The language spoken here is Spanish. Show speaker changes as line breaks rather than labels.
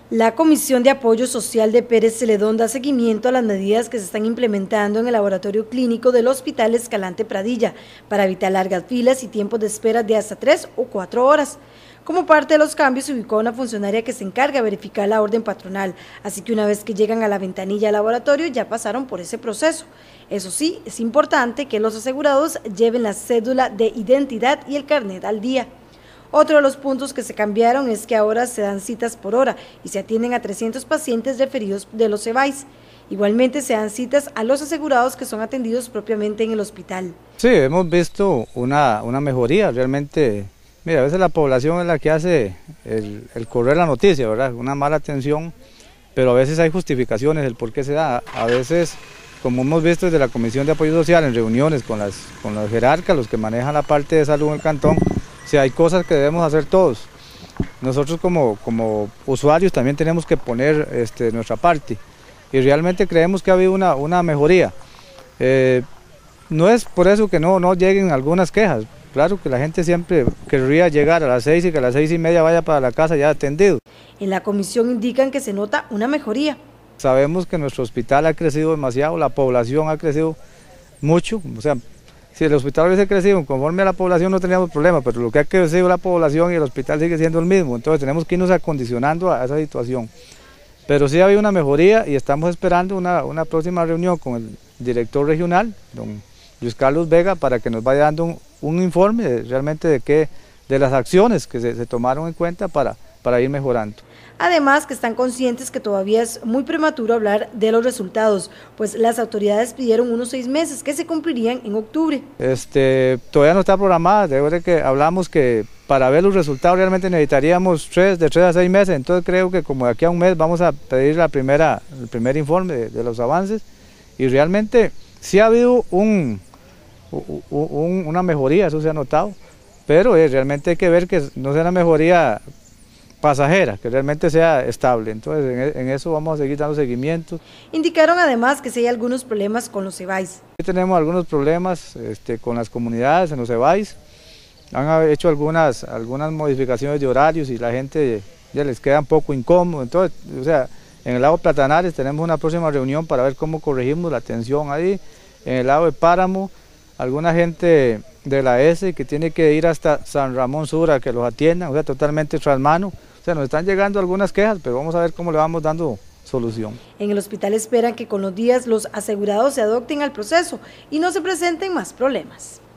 La Comisión de Apoyo Social de Pérez Celedón da seguimiento a las medidas que se están implementando en el laboratorio clínico del Hospital Escalante Pradilla para evitar largas filas y tiempos de espera de hasta 3 o 4 horas. Como parte de los cambios se ubicó una funcionaria que se encarga de verificar la orden patronal, así que una vez que llegan a la ventanilla del laboratorio ya pasaron por ese proceso. Eso sí, es importante que los asegurados lleven la cédula de identidad y el carnet al día. Otro de los puntos que se cambiaron es que ahora se dan citas por hora y se atienden a 300 pacientes referidos de los CEBAIS. Igualmente se dan citas a los asegurados que son atendidos propiamente en el hospital.
Sí, hemos visto una mejoría realmente. Mira, a veces la población es la que hace el correr la noticia, ¿verdad? Una mala atención, pero a veces hay justificaciones del por qué se da. A veces, como hemos visto desde la Comisión de Apoyo Social en reuniones con los jerarcas, los que manejan la parte de salud en el cantón, si hay cosas que debemos hacer todos. Nosotros como usuarios también tenemos que poner nuestra parte y realmente creemos que ha habido una mejoría. No es por eso que no lleguen algunas quejas. Claro que la gente siempre querría llegar a las 6 y que a las 6:30 vaya para la casa ya atendido.
En la comisión indican que se nota una mejoría.
Sabemos que nuestro hospital ha crecido demasiado, la población ha crecido mucho, o sea, si el hospital hubiese crecido conforme a la población no teníamos problema, pero lo que ha crecido la población y el hospital sigue siendo el mismo, entonces tenemos que irnos acondicionando a esa situación. Pero sí ha habido una mejoría y estamos esperando una próxima reunión con el director regional, don Luis Carlos Vega, para que nos vaya dando un informe realmente de las acciones que se tomaron en cuenta para ir mejorando.
Además que están conscientes que todavía es muy prematuro hablar de los resultados, pues las autoridades pidieron unos 6 meses que se cumplirían en octubre.
Todavía no está programada, de verdad que hablamos que para ver los resultados realmente necesitaríamos de 3 a 6 meses, entonces creo que como de aquí a un mes vamos a pedir el primer informe de los avances y realmente sí ha habido una mejoría, eso se ha notado, pero realmente hay que ver que no sea una mejoría pasajera, que realmente sea estable, entonces en eso vamos a seguir dando seguimiento.
Indicaron además que si hay algunos problemas con los CEBAIS.
Tenemos algunos problemas con las comunidades en los CEBAIS, han hecho algunas modificaciones de horarios y la gente ya les queda un poco incómodo, entonces, o sea, en el lado de Platanares tenemos una próxima reunión para ver cómo corregimos la atención ahí, en el lado de Páramo, alguna gente de la S que tiene que ir hasta San Ramón Sur a que los atiendan, o sea, totalmente tras mano. O sea, nos están llegando algunas quejas, pero vamos a ver cómo le vamos dando solución.
En el hospital esperan que con los días los asegurados se adopten al proceso y no se presenten más problemas.